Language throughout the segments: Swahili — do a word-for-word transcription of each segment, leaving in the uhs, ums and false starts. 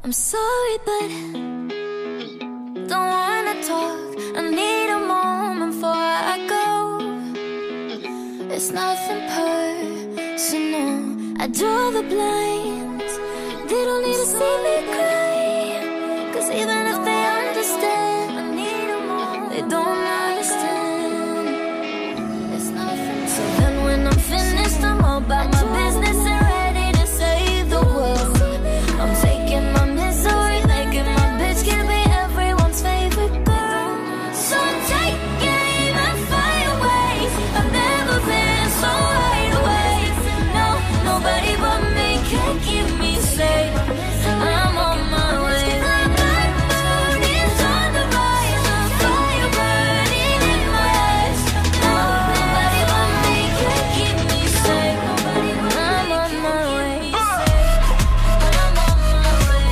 I'm sorry, but don't wanna talk. I need a moment before I go. It's nothing personal. I draw the blinds. They don't need to see me cry, 'cause even if they understand, I need a moment. They don't understand. It's nothing. So then when I'm finished, I'm all about my business and ready to save the world. I'm taking my misery, making my bitch can be everyone's favorite girl. So I'm taking my fire away. I've never been so wide awake. No, nobody but me can keep me safe. I'm on my way. The black moon is on the rise, a fire burning in my eyes. No, nobody but me can keep me safe. I'm on my way. I'm on my way.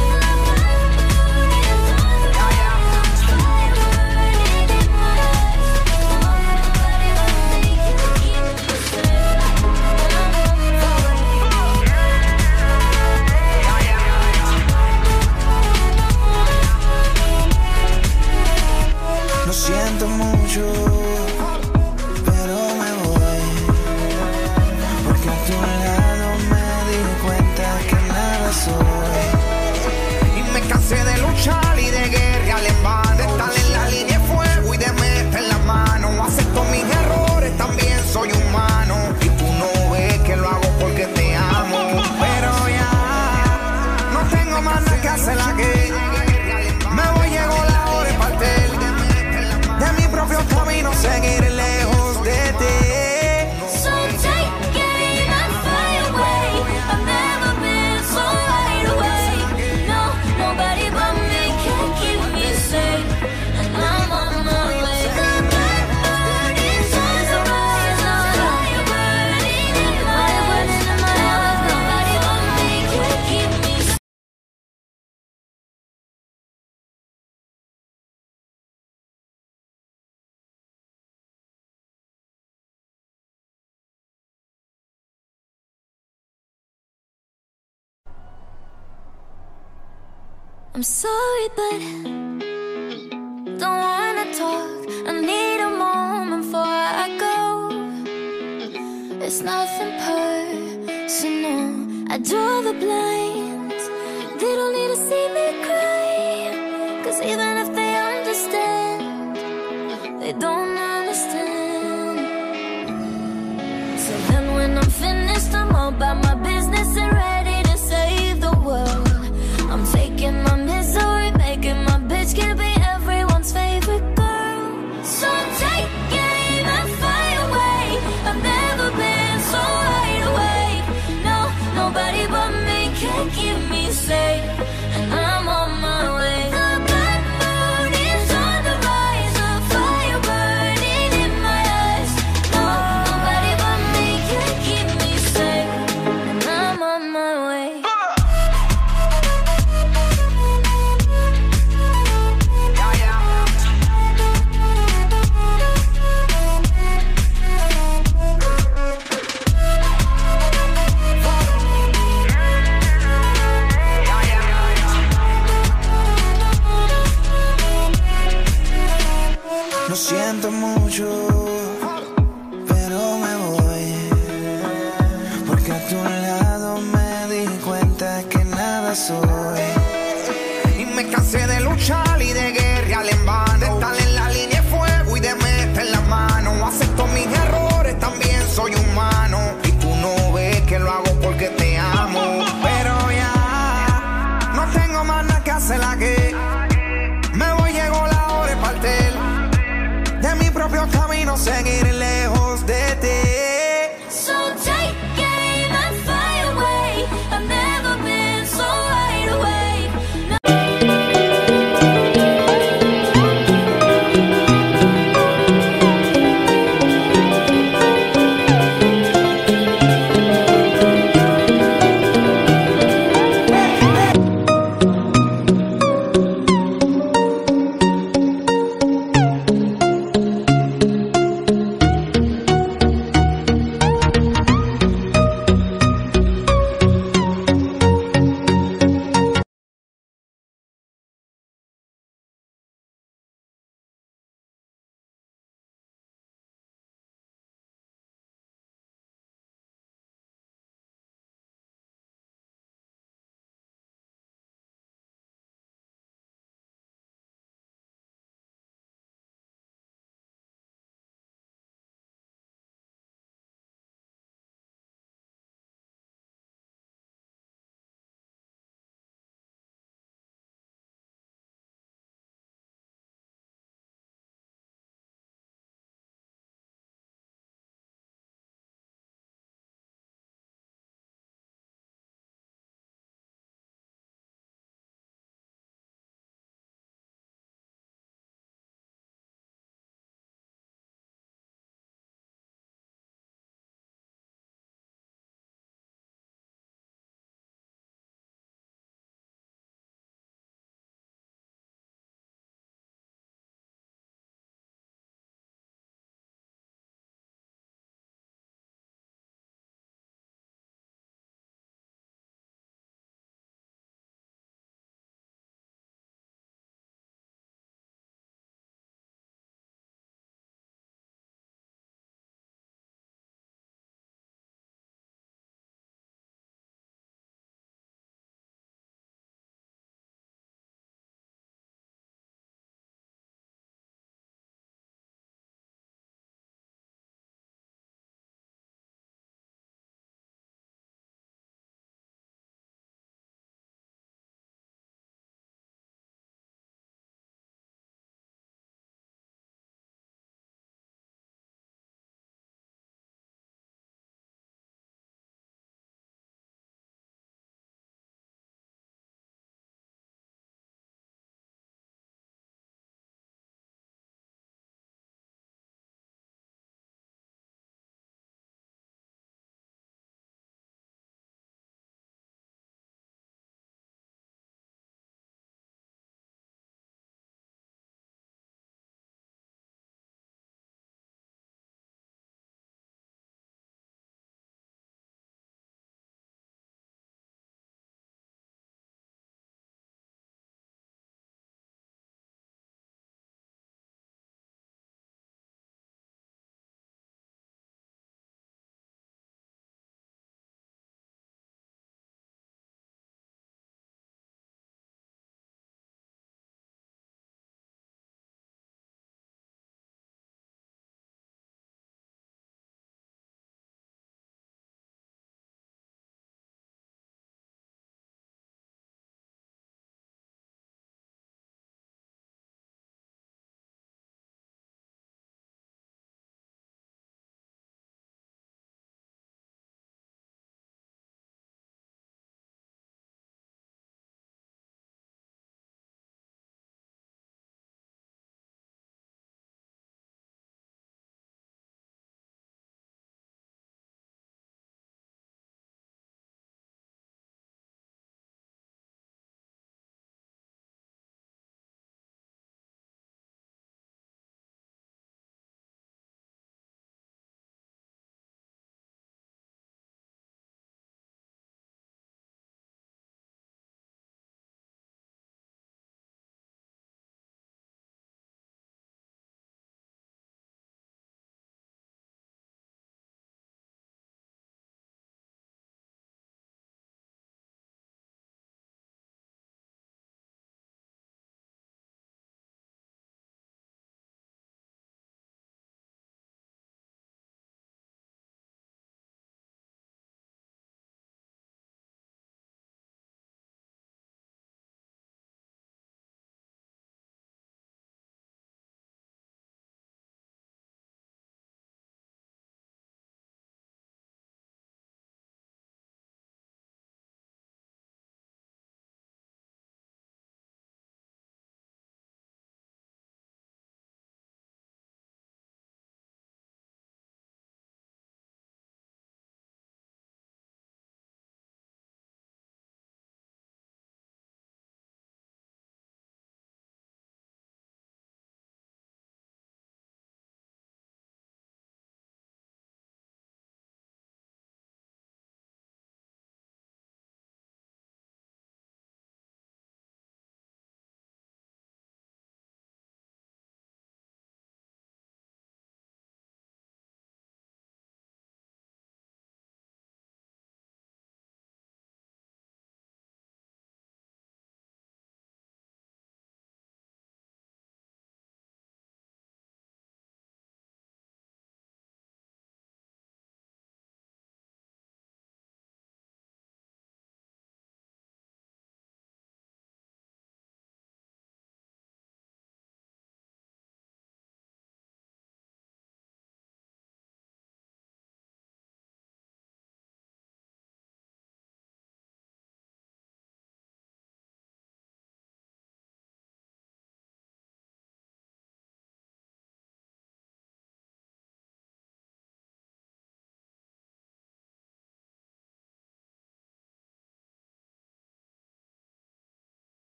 Lo siento mucho, pero me voy, porque a tu lado me di cuenta que nada soy. Y me cansé de luchar y de guerrear en vano, de estar en la línea de fuego y de meter la mano. Acepto mis errores, también soy humano, y tú no ves que lo hago porque te amo. Pero ya no tengo más nada que hacer aquí. Me voy, llegó la hora de partir de mi propio camino, seguir lejos de ti. So taking my fire away. I've never been so wide awake. No, nobody but me can keep me safe. And I'm on my way. The black moon is on the rise, a fire burning in my eyes. Nobody but me can keep me safe. I'm sorry, but don't wanna talk. I need a moment before I go. It's nothing personal. I draw the blinds. They don't need to see me cry, 'cause even if they understand, they don't understand. So then when I'm finished, I'm all about my business and ready to save the world. I'm taking my misery, making my bitch can be everyone's favorite girl. So I'm taking my fire away. I've never been so wide awake. No, nobody but me can keep me safe. And I'm on my way. The black moon is on the rise, a fire burning in my eyes. No, nobody but me can keep me safe. And I'm on my way. Lo siento mucho, pero me voy, porque a tu lado me di cuenta que nada soy. Y me cansé de luchar y de guerrear en vano, de estar en la línea de fuego y de meter la mano. Acepto mis errores, también soy humano, y tú no ves que lo hago porque te amo. Pero ya no tengo más nada que hacer aquí. Me voy, llegó la hora de partir de mi propio camino, seguir lejos de ti. So taking my fire away. I've never been so wide awake. No.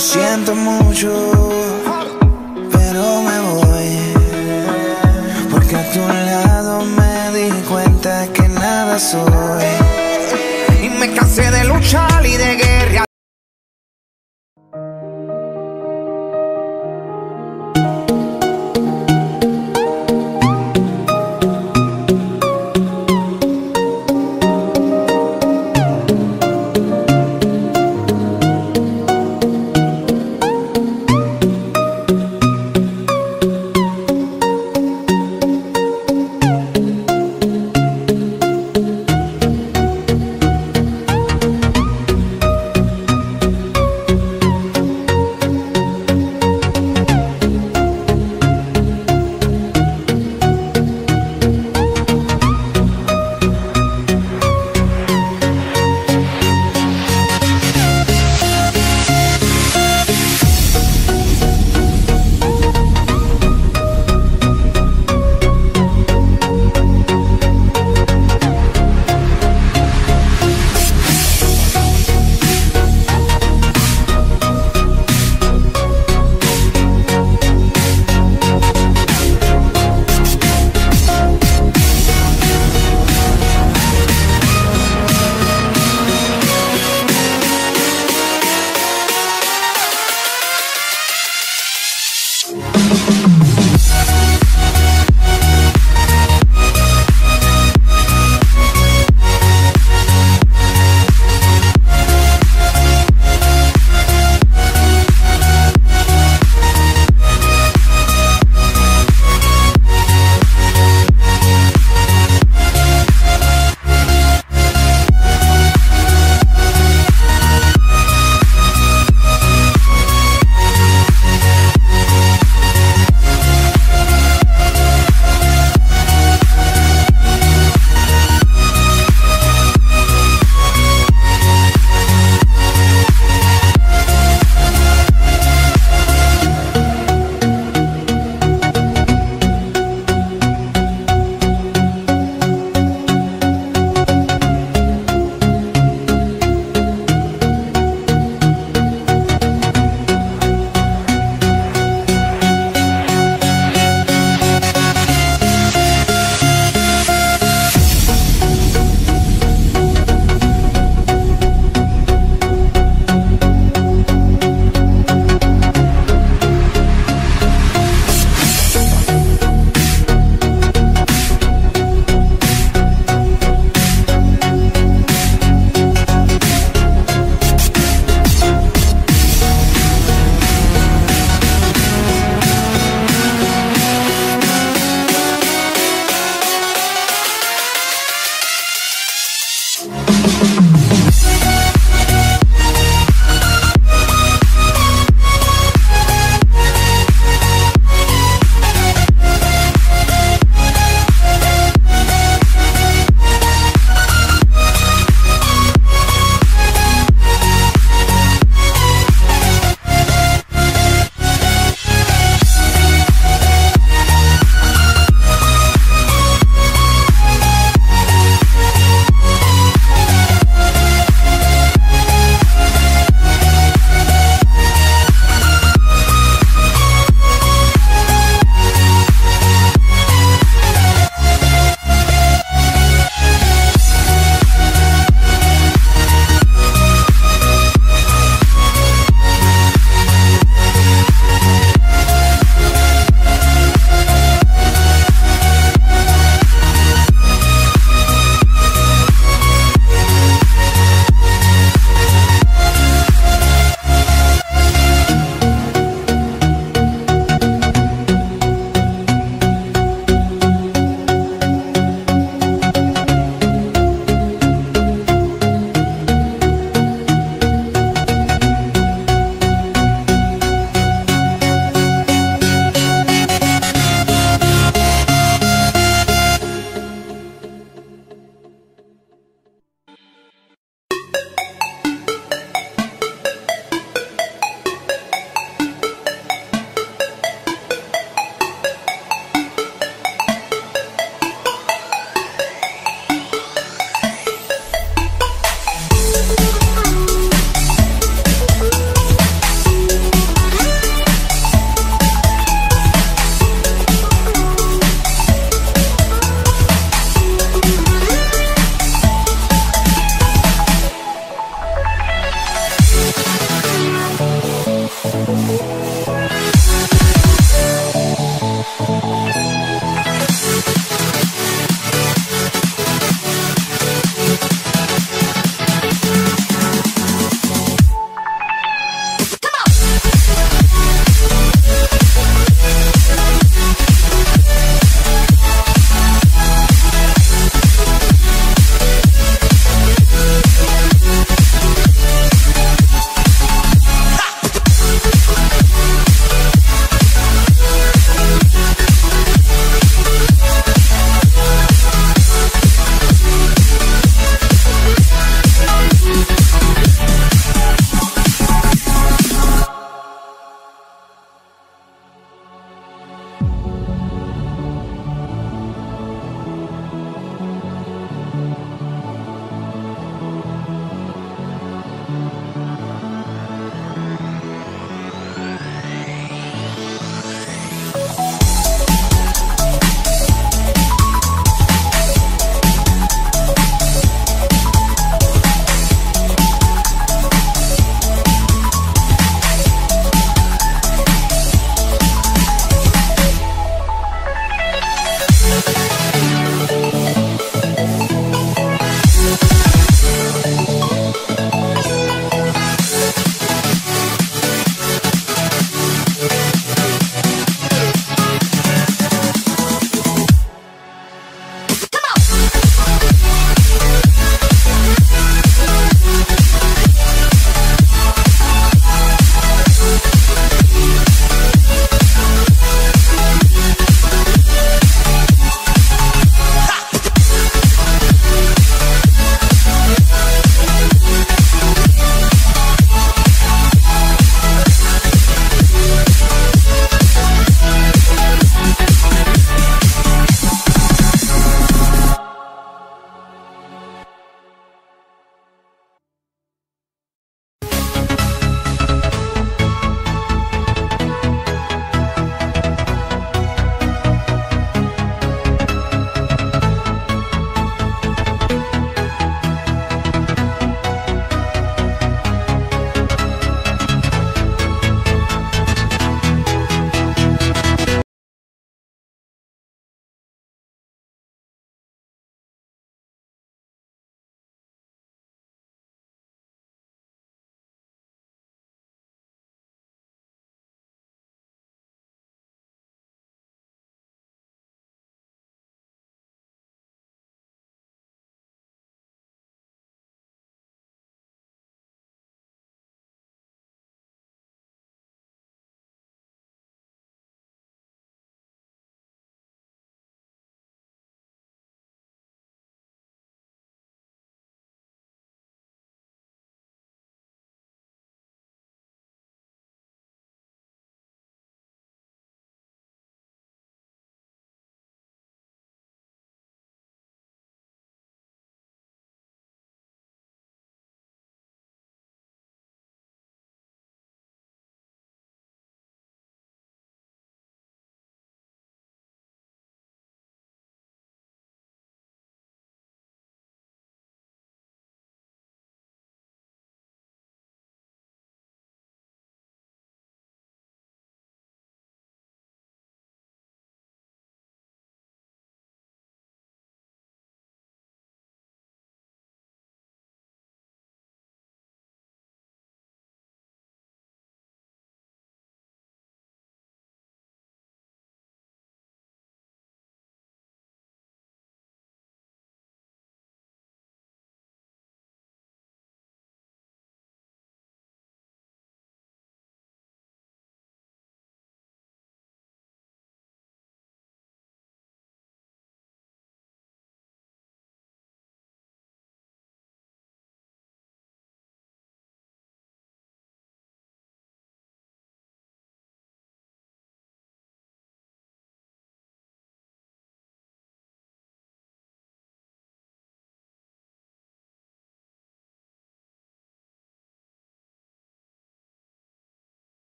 siento mucho, pero me voy, porque a tu lado me di cuenta que nada soy. Y me cansé de luchar y de guerra.